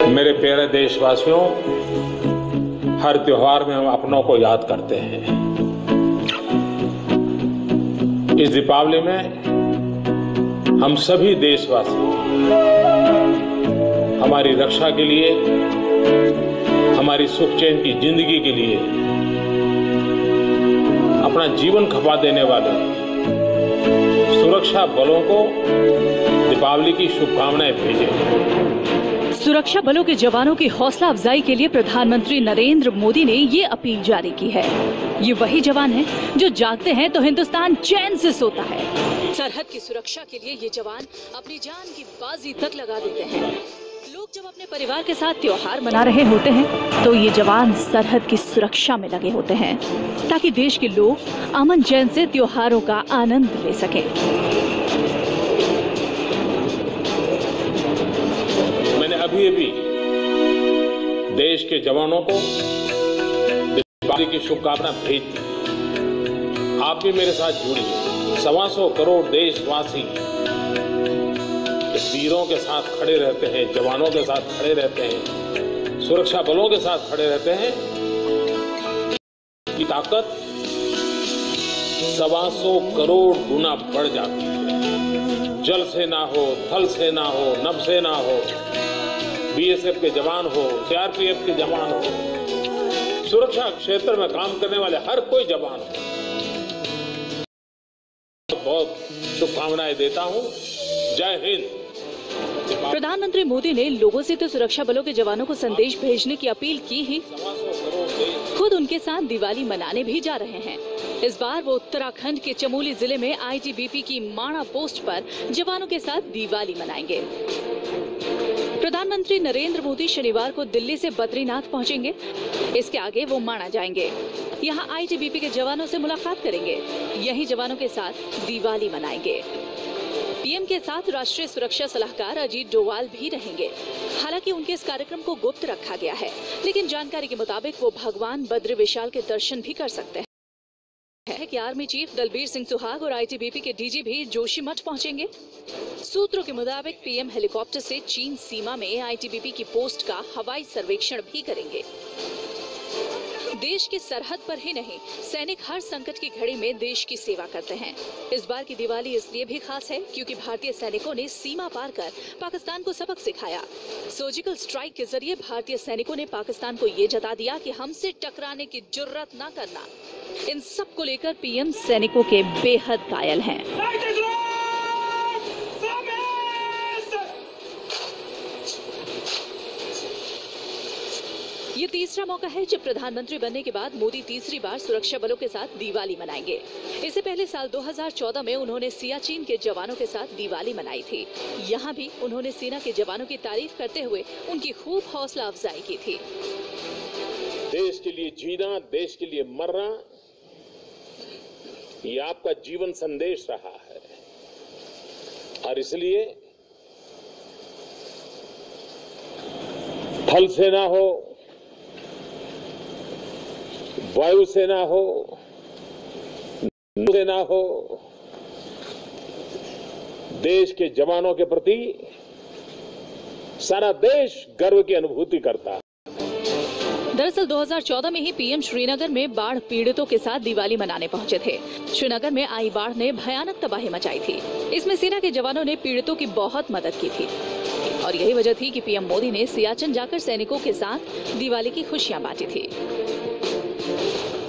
मेरे प्यारे देशवासियों, हर त्योहार में हम अपनों को याद करते हैं। इस दीपावली में हम सभी देशवासी हमारी रक्षा के लिए, हमारी सुख चैन की जिंदगी के लिए अपना जीवन खपा देने वाले सुरक्षा बलों को दीपावली की शुभकामनाएं भेजें। सुरक्षा बलों के जवानों की हौसला अफजाई के लिए प्रधानमंत्री नरेंद्र मोदी ने ये अपील जारी की है। ये वही जवान हैं जो जागते हैं तो हिंदुस्तान चैन से सोता है। सरहद की सुरक्षा के लिए ये जवान अपनी जान की बाजी तक लगा देते हैं। लोग जब अपने परिवार के साथ त्योहार मना रहे होते हैं तो ये जवान सरहद की सुरक्षा में लगे होते हैं ताकि देश के लोग अमन चैन से त्योहारों का आनंद ले सकें। अभी देश के जवानों को दीपावली की शुभकामना भेज दी। आप भी मेरे साथ जुड़िए। 125 करोड़ देशवासी वीरों के साथ खड़े रहते हैं, जवानों के साथ खड़े रहते हैं, सुरक्षा बलों के साथ खड़े रहते हैं। की ताकत 125 करोड़ गुना बढ़ जाती है। जल सेना हो, थल सेना हो, नभ सेना हो, बीएसएफ के जवान हो, सीआरपीएफ के जवान हो, सुरक्षा क्षेत्र में काम करने वाले हर कोई जवान हो, बहुत शुभकामनाएं देता हूं। जय हिंद। प्रधानमंत्री मोदी ने लोगों से तो सुरक्षा बलों के जवानों को संदेश भेजने की अपील की ही, खुद उनके साथ दिवाली मनाने भी जा रहे हैं। इस बार वो उत्तराखंड के चमोली जिले में आईटीबीपी की माणा पोस्ट पर जवानों के साथ दिवाली मनाएंगे। प्रधानमंत्री नरेंद्र मोदी शनिवार को दिल्ली से बद्रीनाथ पहुंचेंगे। इसके आगे वो माणा जाएंगे। यहां आईटीबीपी के जवानों से मुलाकात करेंगे। यहीं जवानों के साथ दिवाली मनाएंगे। पीएम के साथ राष्ट्रीय सुरक्षा सलाहकार अजीत डोवाल भी रहेंगे। हालांकि उनके इस कार्यक्रम को गुप्त रखा गया है, लेकिन जानकारी के मुताबिक वो भगवान बद्री विशाल के दर्शन भी कर सकते हैं। कि आर्मी चीफ दलबीर सिंह सुहाग और आईटीबीपी के डीजी भी जोशीमठ पहुंचेंगे। सूत्रों के मुताबिक पीएम हेलीकॉप्टर से चीन सीमा में आईटीबीपी की पोस्ट का हवाई सर्वेक्षण भी करेंगे। देश की सरहद पर ही नहीं, सैनिक हर संकट की घड़ी में देश की सेवा करते हैं। इस बार की दिवाली इसलिए भी खास है क्योंकि भारतीय सैनिकों ने सीमा पार कर पाकिस्तान को सबक सिखाया। सर्जिकल स्ट्राइक के जरिए भारतीय सैनिकों ने पाकिस्तान को ये जता दिया कि हमसे टकराने की जुर्रत न करना। इन सब को लेकर पीएम सैनिकों के बेहद कायल हैं। ये तीसरा मौका है जब प्रधानमंत्री बनने के बाद मोदी तीसरी बार सुरक्षा बलों के साथ दिवाली मनाएंगे। इससे पहले साल 2014 में उन्होंने सियाचिन के जवानों के साथ दिवाली मनाई थी। यहाँ भी उन्होंने सेना के जवानों की तारीफ करते हुए उनकी खूब हौसला अफजाई की थी। देश के लिए जीना, देश के लिए मरना, ये आपका जीवन संदेश रहा है और इसलिए थल सेना हो, वायु सेना हो, नौ सेना हो, देश के जवानों के प्रति सारा देश गर्व की अनुभूति करता है। दरअसल 2014 में ही पीएम श्रीनगर में बाढ़ पीड़ितों के साथ दिवाली मनाने पहुंचे थे। श्रीनगर में आई बाढ़ ने भयानक तबाही मचाई थी। इसमें सेना के जवानों ने पीड़ितों की बहुत मदद की थी और यही वजह थी कि पीएम मोदी ने सियाचिन जाकर सैनिकों के साथ दिवाली की खुशियां बांटी थी।